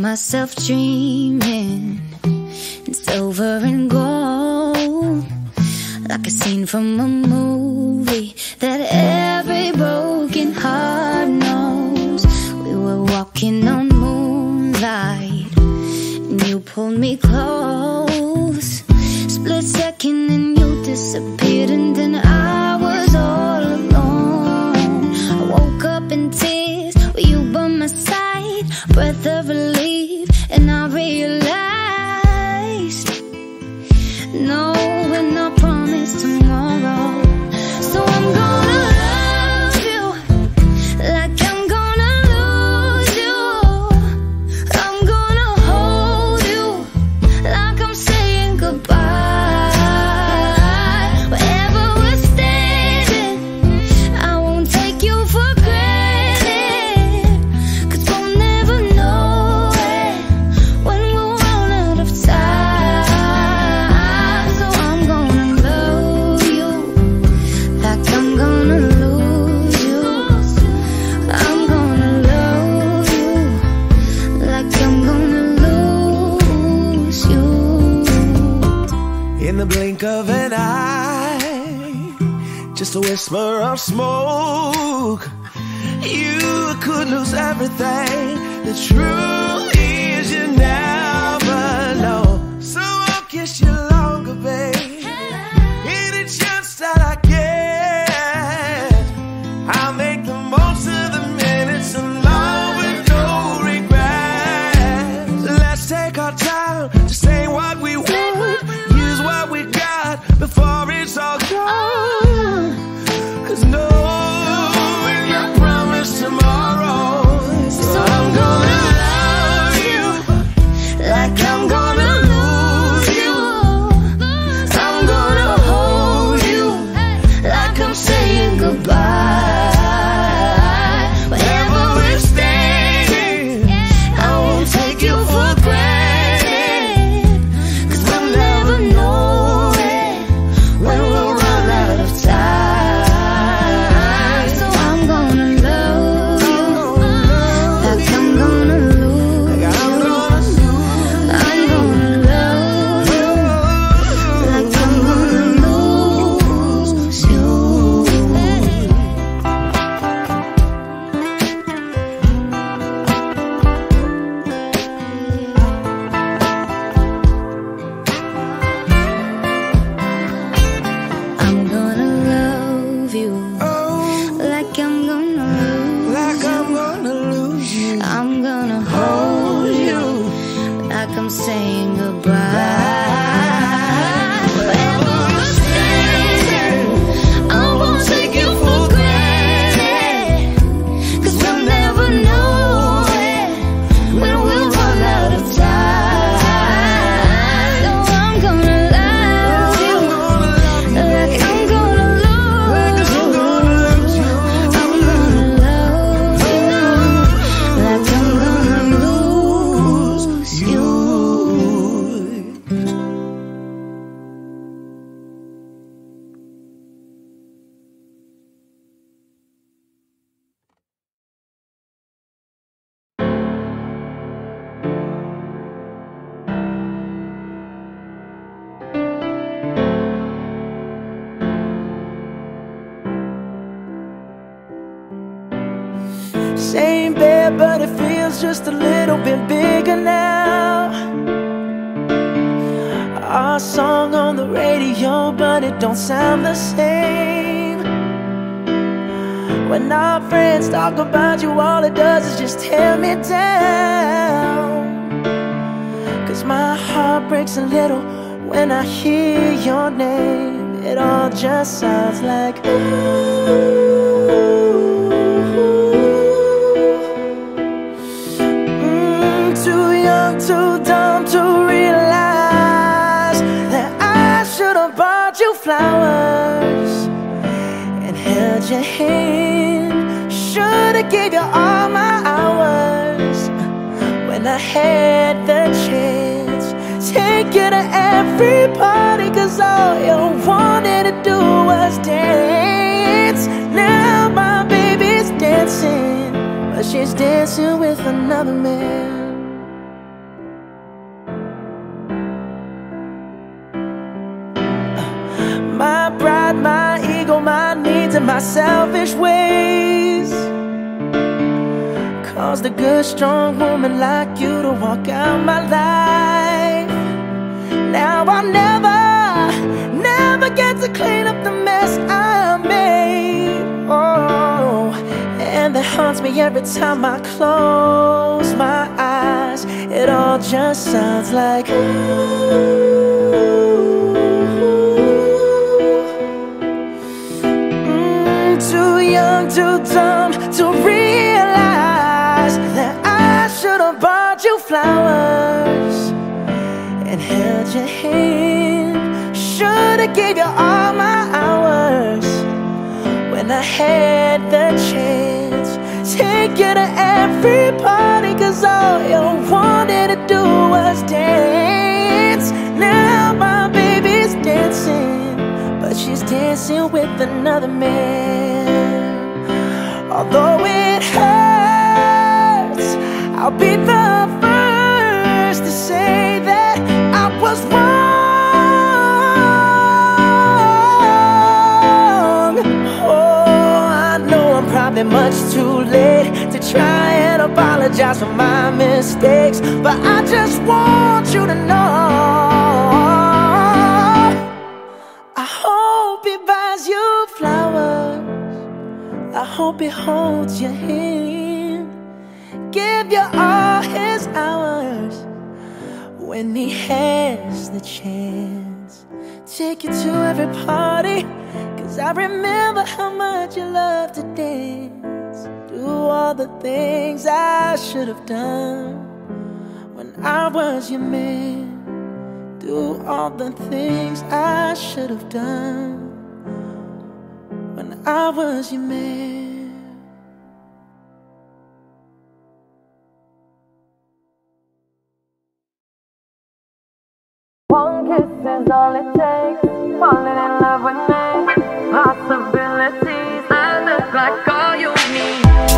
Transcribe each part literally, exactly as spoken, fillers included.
myself dreaming in silver and gold, like a scene from a movie that every broken heart knows. We were walking on moonlight and you pulled me close. Split second and you disappeared, and then I was all alone. I woke up in tears with you by my side, breath of relief, and I realized no, we're not promised tomorrow. So I'm gonna love you like I'm gonna lose you. I'm gonna hold you like I'm saying goodbye. Wherever we're standing, I won't take you for granted, 'cause we'll never know it when we'll run out of time. So I'm gonna love you like I'm gonna lose you. I'm gonna love you like I'm gonna lose you. In the blink of an eye, just a whisper of smoke, you could lose everything. The truth is you never know. So I'll kiss you longer, babe. Any chance that I get, I'll make the most of the minutes alone with no regrets. Let's take our time to say what we want, use what we got before it's all gone. 'Cause no, we're not promised tomorrow. So I'm gonna love you like I'm gonna lose you. I'm gonna hold you like I'm saying goodbye. Wherever we're standing, I won't take you for granted, 'cause we'll never know it when we'll run out of time. So I'm gonna love you like I'm gonna lose you. I'm gonna love you like I'm gonna lose you. I'm gonna love you like I'm gonna lose Like I'm gonna lose you. I'm gonna hold you like I'm saying goodbye. Wherever we're standing, I won't take you for granted, 'cause we'll never know it when we'll run out of time. So I'm gonna love you like I'm gonna lose you. I'm gonna love you like I'm gonna lose you. Same bed, but it feels just a little bit bigger now. Our song on the radio, but it don't sound the same. When our friends talk about you, all it does is just tear me down. 'Cause my heart breaks a little when I hear your name. It all just sounds like ooh. Too young, too dumb to realize that I should have bought you flowers and held your hand. Should have gave you all my hours when I had the chance. Take you to every party, 'cause all you wanted to do was dance. Now my baby's dancing, but she's dancing with another man. in my selfish ways. Caused a good, strong woman like you to walk out my life. Now I'll never, never get to clean up the mess I made. Oh, and that haunts me every time I close my eyes. It all just sounds like ooh. Mm, too young, too dumb to realize that I should have bought you flowers and held your hand. Should've gave you all my hours when I had the chance. Take you to every party, cause all you wanted to do was dance. Now my baby's dancing, but she's dancing with another man. Although it hurts, I'll be the first to say that I was wrong. Oh, I know I'm probably much too late to try and apologize for my mistakes, but I just want you to know I hope he buys you flowers. I hope he holds your hand, give you all his hours when he has the chance. Take you to every party, cause I remember how much you love to dance. Do all the things I should have done when I was your man. Do all the things I should have done when I was your man. One kiss is all it takes, falling in love with me. Possibilities, I look like all you need.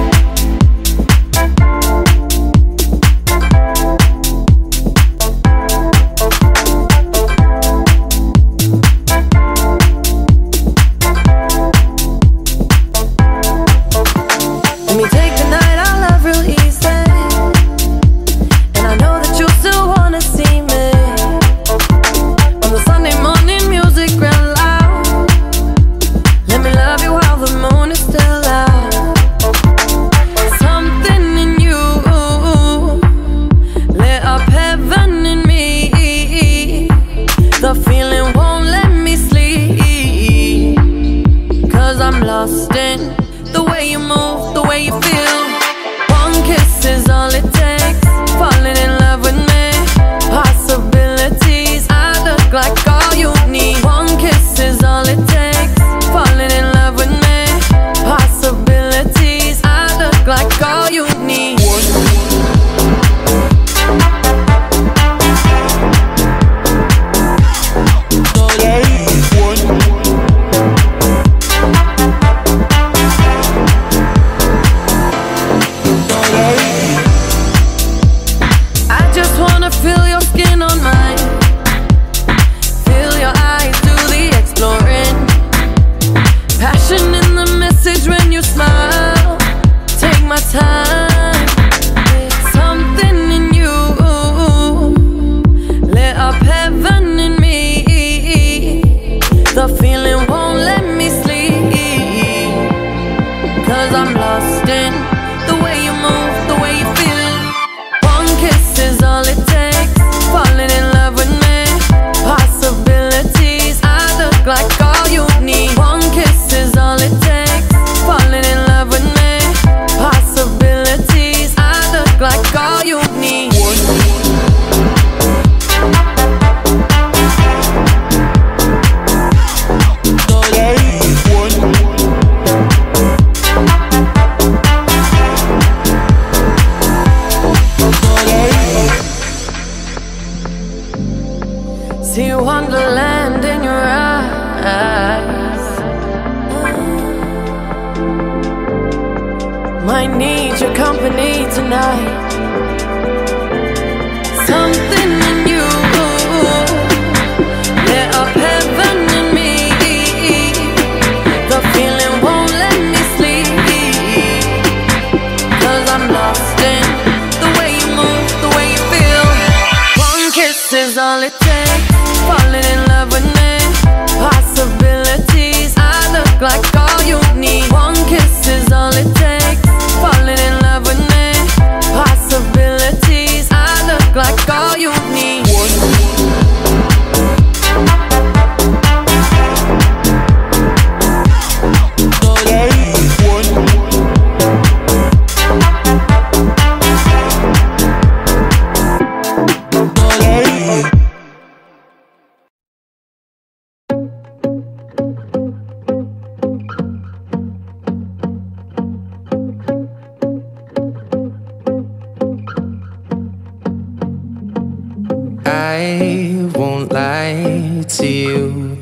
Let me take the night, I love real easy, and I know that you still wanna see me. On the Sunday morning, music real loud. Let me love you while the moon is still out. Something in you lit up heaven in me. The feeling won't let me sleep, cause I'm lost in the way you move, the way you feel. One kiss is all it takes, falling in love with me. Possibilities, I look like all you need. One kiss is all it takes, falling in love with me. Possibilities, I look like all you need. I just wanna feel your skin on mine, feel your eyes do the exploring. Passion in the message when you smile. Take my time. Something in you lit up heaven in me. The feeling won't let me sleep, cause I'm lost in the way you move, the way you feel. One kiss is all it takes, falling in love with me. Possibilities, I look like all you need. One kiss is all it takes, falling in love with me. Possibilities, I look like all you need. See wonderland in your eyes. Might need your company tonight. Something in you lit up heaven in me. The feeling won't all it takes. Falling in love with me. Possibilities. I look like all you need. One kiss is all it takes. Falling in love with me. Possibilities. I look like all you need. I won't lie to you.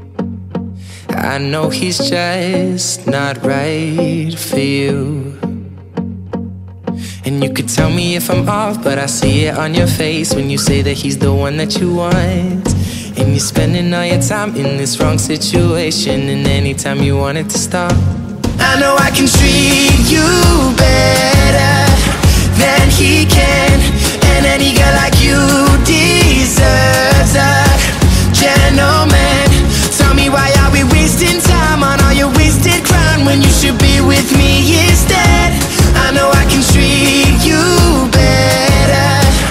I know he's just not right for you. And you could tell me if I'm off, but I see it on your face when you say that he's the one that you want. And you're spending all your time in this wrong situation, and anytime you want it to stop. I know I can treat you better than he can, and any girl like you deserves a gentleman. Tell me, why are we wasting time on all your wasted crown when you should be with me instead? I know I can treat you better,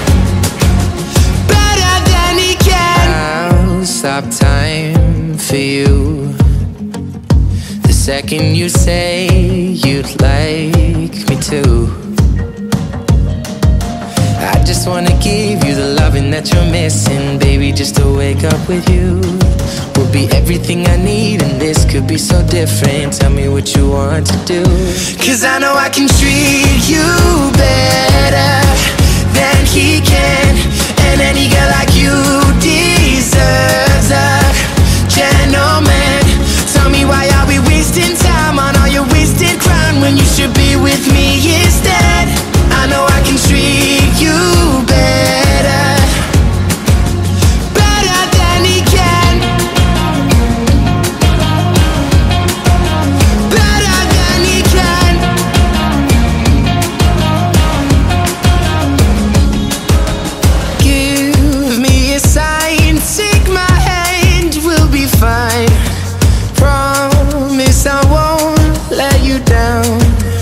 better than he can. I'll stop time for you the second you say you'd like me to. I just wanna give you the loving that you're missing, baby. Just to wake up with you will be everything I need, and this could be so different. Tell me what you want to do, cause I know I can treat you better than he can, and any girl like you deserves a gentleman. Tell me, why are we wasting time on all your wasted crown when you should be with me instead? I know I can treat you better, better than he can, better than he can. Give me a sign, take my hand, we'll be fine. Promise I won't let you down.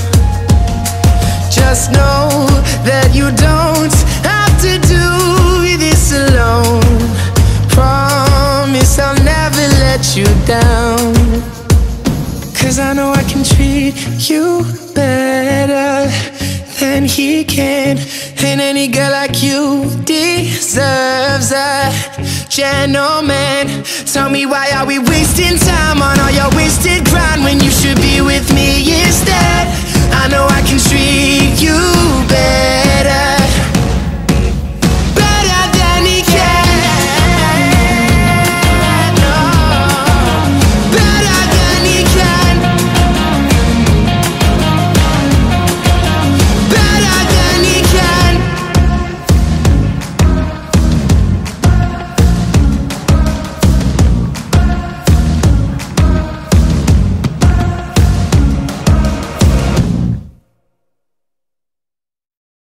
Just know that you don't have to do this alone. Promise I'll never let you down, cause I know I can treat you better than he can, and any girl like you deserves a gentleman. Tell me, why are we wasting time on all your wasted grind when you should be with me instead? I know I can treat you